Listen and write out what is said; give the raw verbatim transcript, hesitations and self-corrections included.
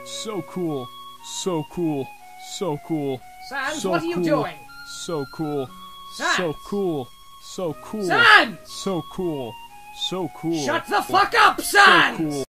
So cool. So cool. So cool. Sans, so what are you cool. doing? So cool. Sans! So cool. So cool. Sans! So cool. So cool. Shut the fuck up, Sans! So cool.